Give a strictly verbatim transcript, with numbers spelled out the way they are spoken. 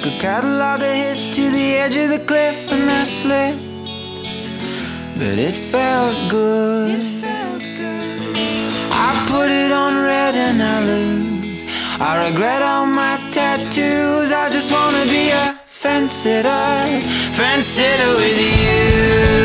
Took a catalog of hits to the edge of the cliff and I slipped, but it felt good. It felt good. I put it on red and I lose. I regret all my tattoos. I just wanna be a fence sitter, fence sitter with you.